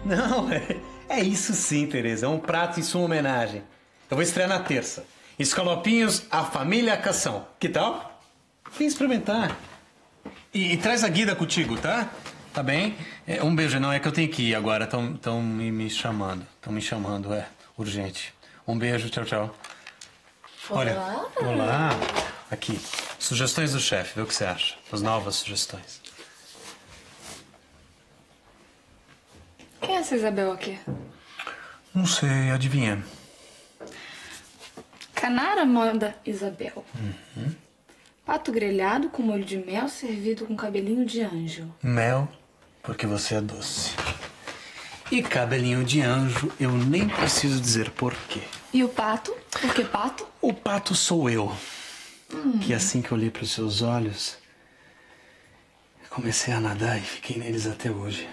Não, é isso sim, Tereza. É um prato em sua homenagem. Eu vou estrear na terça. Escalopinhos à família Cação. Que tal? Vem experimentar. E traz a Guida contigo, tá? Tá bem? Um beijo. Não, é que eu tenho que ir agora. Estão me chamando. Estão me chamando, urgente. Um beijo, tchau, tchau. Olha, olá. Aqui, sugestões do chefe. Vê o que você acha. As novas sugestões. Quem é essa Isabel aqui? Não sei, adivinha. Canara manda Isabel. Uhum. Pato grelhado com molho de mel servido com cabelinho de anjo. Mel, porque você é doce. E cabelinho de anjo, eu nem preciso dizer por quê. E o pato? Por que pato? O pato sou eu. Que assim que eu olhei para os seus olhos, comecei a nadar e fiquei neles até hoje.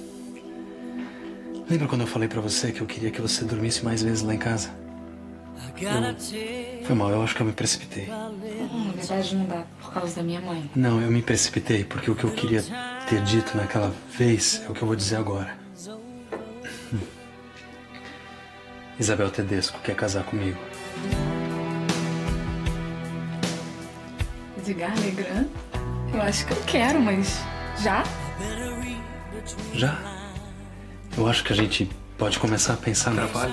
Lembra quando eu falei pra você que eu queria que você dormisse mais vezes lá em casa? Foi mal, eu acho que eu me precipitei. Na verdade não dá, por causa da minha mãe. Não, eu me precipitei, porque o que eu queria ter dito naquela vez é o que eu vou dizer agora. Isabel Tedesco quer casar comigo. Edgar Legrand? Eu acho que eu quero, mas já? Já? Eu acho que a gente pode começar a pensar no trabalho.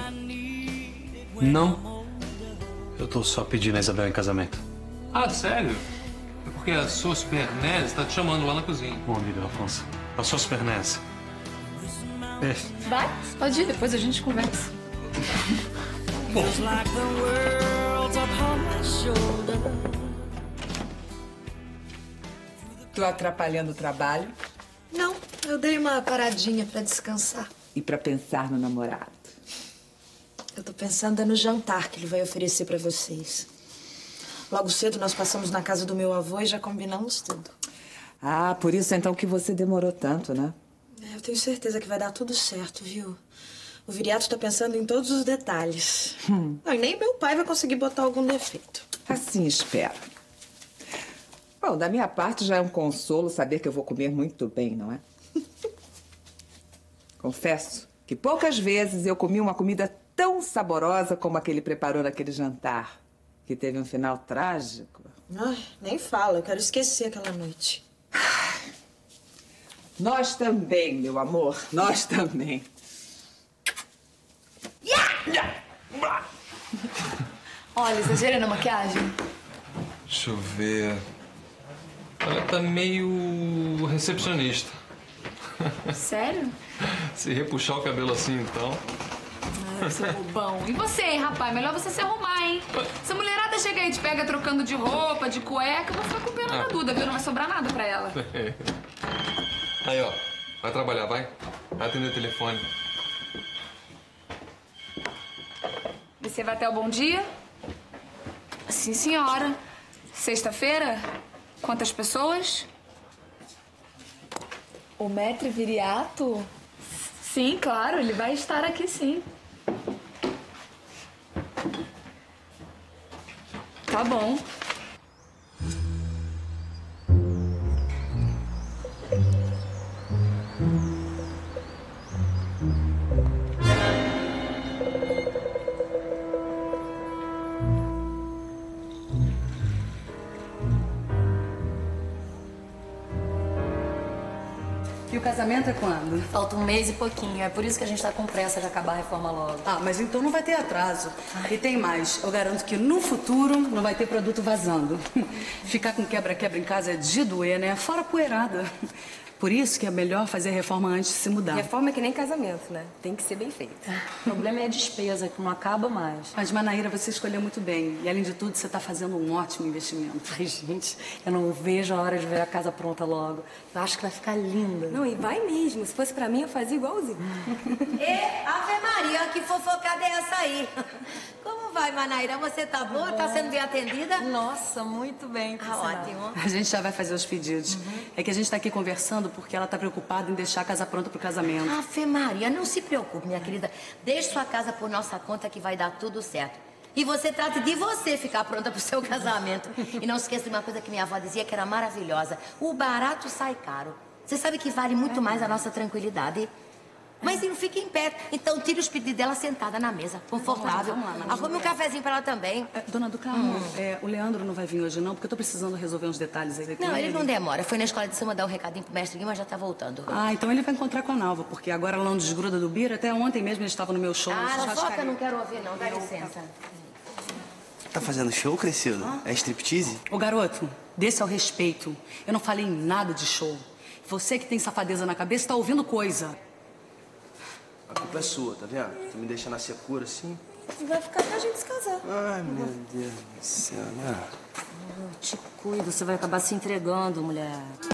Não. Eu tô só pedindo a Isabel em casamento. Ah, sério? É porque a Sos Pernés tá te chamando lá na cozinha. Bom, amigo Afonso. A Sos Pernés. Vai, pode ir, depois a gente conversa. Bom. Tô atrapalhando o trabalho? Não, eu dei uma paradinha pra descansar. E pra pensar no namorado? Eu tô pensando no jantar que ele vai oferecer pra vocês. Logo cedo nós passamos na casa do meu avô e já combinamos tudo. Ah, por isso então que você demorou tanto, né? Eu tenho certeza que vai dar tudo certo, viu? O Viriato tá pensando em todos os detalhes. Não, e nem meu pai vai conseguir botar algum defeito. Assim espero. Bom, da minha parte já é um consolo saber que eu vou comer muito bem, não é? Confesso que poucas vezes eu comi uma comida tão saborosa como a que ele preparou naquele jantar, que teve um final trágico. Ai, nem fala, eu quero esquecer aquela noite. Nós também, meu amor, nós também. Olha, exagerei na maquiagem. Deixa eu ver. Ela tá meio recepcionista. Sério? Se repuxar o cabelo assim, então. Ah, seu bobão. E você, hein, rapaz? Melhor você se arrumar, hein? Se a mulherada chega aí e te pega trocando de roupa, de cueca, eu vou ficar com pena da Duda, viu? Não vai sobrar nada pra ela. Aí, ó. Vai trabalhar, vai. Vai atender o telefone. Você vai até o Bom Dia? Sim, senhora. Sexta-feira? Quantas pessoas? O Maître Viriato? Sim, claro, ele vai estar aqui, sim. Tá bom. E o casamento é quando? Falta um mês e pouquinho. É por isso que a gente tá com pressa de acabar a reforma logo. Ah, mas então não vai ter atraso. E tem mais. Eu garanto que no futuro não vai ter produto vazando. Ficar com quebra-quebra em casa é de doer, né? Fora poeirada. Por isso que é melhor fazer a reforma antes de se mudar. Reforma é que nem casamento, né? Tem que ser bem feito. O problema é a despesa, que não acaba mais. Mas, Manaíra, você escolheu muito bem. E, além de tudo, você está fazendo um ótimo investimento. Ai, gente, eu não vejo a hora de ver a casa pronta logo. Eu acho que vai ficar linda. Não, e vai mesmo. Se fosse pra mim, eu fazia igualzinho. Ave Maria, que fofocada é essa aí? Como vai, Manaíra? Você tá boa? Tá sendo bem atendida? Nossa, muito bem. Ótimo. A gente já vai fazer os pedidos. É que a gente está aqui conversando porque ela está preocupada em deixar a casa pronta pro casamento. Ave Maria, não se preocupe, minha querida. Deixe sua casa por nossa conta que vai dar tudo certo. E você trate de você ficar pronta pro seu casamento. E não esqueça de uma coisa que minha avó dizia que era maravilhosa. O barato sai caro. Você sabe que vale muito mais a nossa tranquilidade. Mãezinho, não fica em pé. Então tire os pedidos dela sentada na mesa, confortável. Vamos lá, Arrume um cafezinho pra ela também. Dona do Carmo, o Leandro não vai vir hoje não, porque eu tô precisando resolver uns detalhes aí com Não, ele não demora. Foi na escola de samba dar um recadinho pro mestre Guima, mas já tá voltando. Ah, então ele vai encontrar com a Nalva, porque agora ela não desgruda do Bira. Até ontem mesmo ele estava no meu show. Ah, só que eu não quero ouvir, não. Dá licença. Tá fazendo show, Crescido? É striptease? Ô, garoto, desse ao respeito. Eu não falei nada de show. Você que tem safadeza na cabeça tá ouvindo coisa. A culpa é sua, tá vendo? Tu me deixa na secura assim. Vai ficar pra gente se casar. Ai, meu Deus do céu, né? Te cuida, você vai acabar se entregando, mulher.